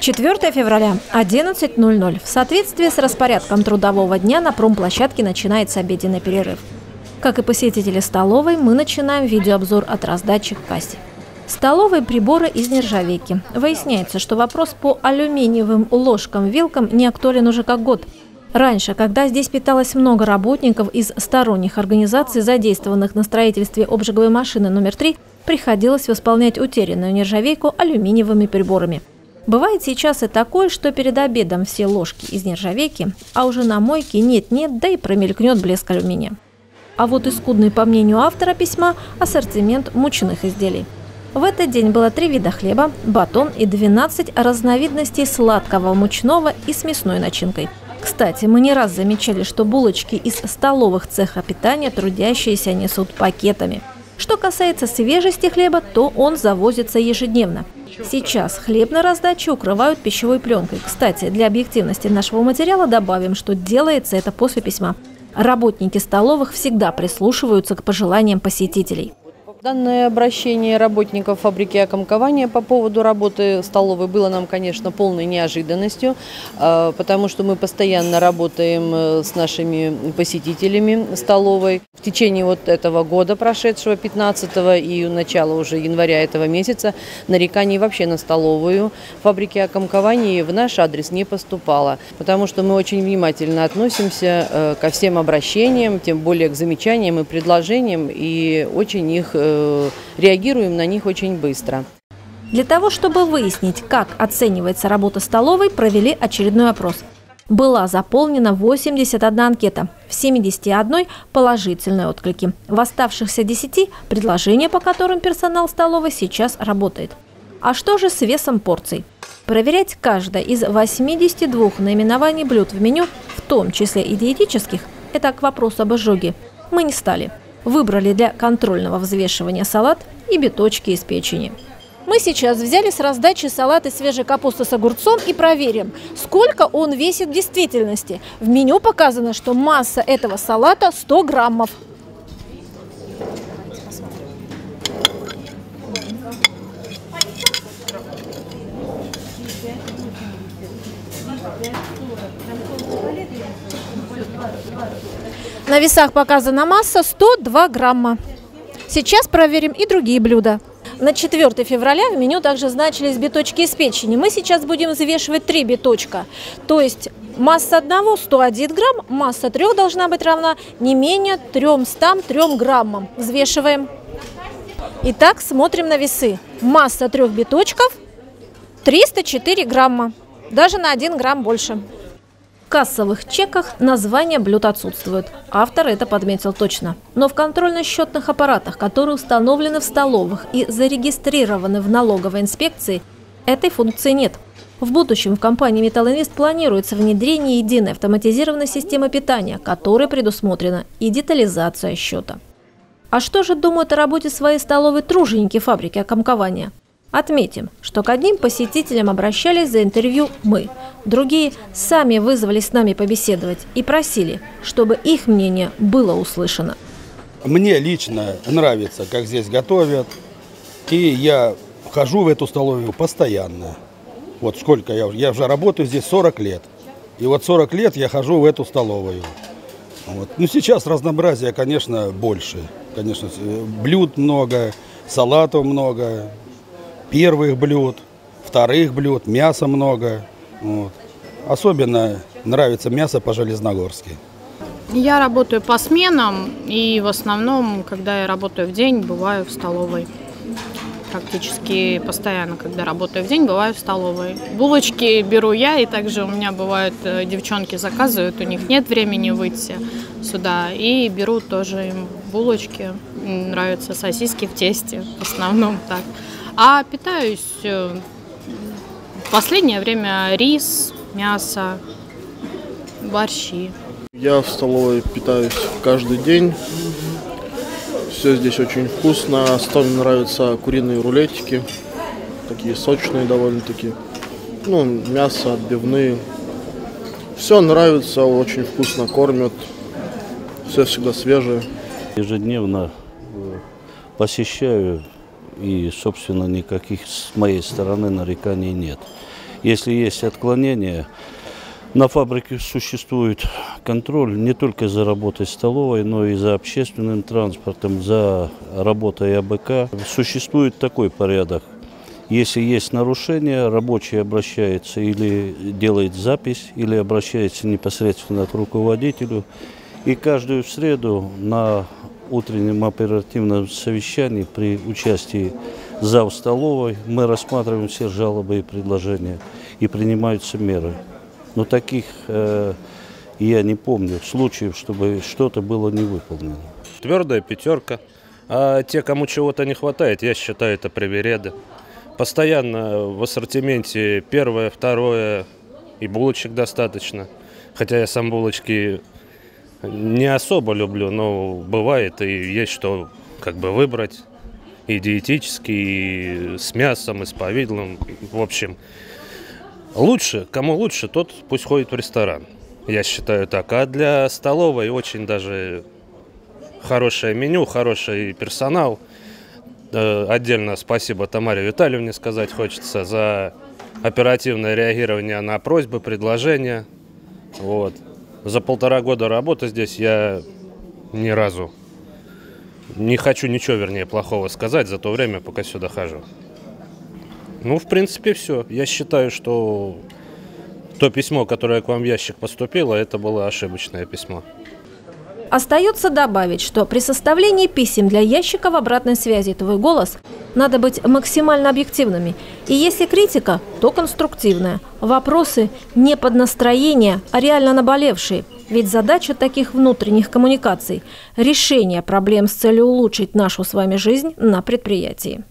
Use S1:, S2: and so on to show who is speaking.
S1: 4 февраля, 11:00. В соответствии с распорядком трудового дня на промплощадке начинается обеденный перерыв. Как и посетители столовой, мы начинаем видеообзор от раздачи к кассе. Столовые приборы из нержавейки. Выясняется, что вопрос по алюминиевым ложкам-вилкам не актуален уже как год. Раньше, когда здесь питалось много работников из сторонних организаций, задействованных на строительстве обжиговой машины номер 3, приходилось восполнять утерянную нержавейку алюминиевыми приборами. Бывает сейчас и такое, что перед обедом все ложки из нержавейки, а уже на мойке нет-нет, да и промелькнет блеск алюминия. А вот и скудный, по мнению автора письма, ассортимент мучных изделий. В этот день было 3 вида хлеба, батон и 12 разновидностей сладкого мучного и с мясной начинкой. Кстати, мы не раз замечали, что булочки из столовых цеха питания трудящиеся несут пакетами. Что касается свежести хлеба, то он завозится ежедневно. Сейчас хлеб на раздаче укрывают пищевой пленкой. Кстати, для объективности нашего материала добавим, что делается это после письма. Работники столовых всегда прислушиваются к пожеланиям посетителей.
S2: Данное обращение работников фабрики «Акомкования» по поводу работы столовой было нам, конечно, полной неожиданностью, потому что мы постоянно работаем с нашими посетителями столовой. В течение вот этого года прошедшего, 15-го и начала уже января этого месяца, нареканий вообще на столовую фабрики «Акомкования» в наш адрес не поступало, потому что мы очень внимательно относимся ко всем обращениям, тем более к замечаниям и предложениям, и очень их реагируем на них очень быстро.
S1: Для того, чтобы выяснить, как оценивается работа столовой, провели очередной опрос. Была заполнена 81 анкета, в 71 положительные отклики. В оставшихся 10 предложения, по которым персонал столовой сейчас работает. А что же с весом порций? Проверять каждое из 82 наименований блюд в меню, в том числе и диетических, это к вопросу об изжоге, мы не стали. Выбрали для контрольного взвешивания салат и биточки из печени. Мы сейчас взяли с раздачи салат из свежей капусты с огурцом и проверим, сколько он весит в действительности. В меню показано, что масса этого салата 100 граммов. На весах показана масса 102 грамма. Сейчас проверим и другие блюда. На 4 февраля в меню также значились биточки из печени. Мы сейчас будем взвешивать 3 биточка. То есть масса одного 101 грамм, масса 3 должна быть равна не менее 303 граммам. Взвешиваем. Итак, смотрим на весы. Масса 3 биточков 304 грамма. Даже на 1 грамм больше. В кассовых чеках названия блюд отсутствуют. Автор это подметил точно. Но в контрольно-счетных аппаратах, которые установлены в столовых и зарегистрированы в налоговой инспекции, этой функции нет. В будущем в компании «Металлинвест» планируется внедрение единой автоматизированной системы питания, которой предусмотрена и детализация счета. А что же думают о работе своей столовой труженики фабрики «Акомкования»? Отметим, что к одним посетителям обращались за интервью мы. Другие сами вызвались с нами побеседовать и просили, чтобы их мнение было услышано.
S3: Мне лично нравится, как здесь готовят. И я хожу в эту столовую постоянно. Вот сколько я уже работаю здесь 40 лет. И вот 40 лет я хожу в эту столовую. Вот. Ну, сейчас разнообразия, конечно, больше. Конечно, блюд много, салатов много. Первых блюд, вторых блюд, мяса много. Вот. Особенно нравится мясо по-железногорски.
S4: Я работаю по сменам и в основном, когда я работаю в день, бываю в столовой. Практически постоянно, когда работаю в день, бываю в столовой. Булочки беру я, и также у меня бывают, девчонки заказывают, у них нет времени выйти сюда. И беру тоже им булочки. Нравятся сосиски в тесте, в основном так. А питаюсь в последнее время рис, мясо, борщи.
S5: Я в столовой питаюсь каждый день. Все здесь очень вкусно. Особенно нравятся куриные рулетики. Такие сочные довольно-таки. Ну, мясо, отбивные. Все нравится, очень вкусно кормят. Все всегда свежее.
S6: Ежедневно посещаю, и, собственно, никаких с моей стороны нареканий нет. Если есть отклонения, на фабрике существует контроль не только за работой столовой, но и за общественным транспортом, за работой АБК. Существует такой порядок. Если есть нарушение, рабочий обращается или делает запись, или обращается непосредственно к руководителю. И каждую среду на утреннем оперативном совещании при участии зав. Столовой мы рассматриваем все жалобы и предложения, и принимаются меры. Но таких я не помню случаев, чтобы что-то было не выполнено.
S7: Твердая пятерка. А те, кому чего-то не хватает, я считаю, это привереды. Постоянно в ассортименте первое, второе, и булочек достаточно. Хотя я сам булочки не особо люблю, но бывает и есть что как бы выбрать. И диетический, и с мясом, и с повидлом. В общем, лучше, кому лучше, тот пусть ходит в ресторан. Я считаю так. А для столовой очень даже хорошее меню, хороший персонал. Отдельно спасибо Тамаре Витальевне сказать хочется за оперативное реагирование на просьбы, предложения. Вот. За 1,5 года работы здесь я ни разу не хочу ничего, вернее, плохого сказать за то время, пока сюда хожу. Ну, в принципе, все. Я считаю, что то письмо, которое к вам в ящик поступило, это было ошибочное письмо.
S1: Остается добавить, что при составлении писем для ящиков обратной связи «Твой голос» надо быть максимально объективными. И если критика, то конструктивная. Вопросы не под настроение, а реально наболевшие. Ведь задача таких внутренних коммуникаций – решение проблем с целью улучшить нашу с вами жизнь на предприятии.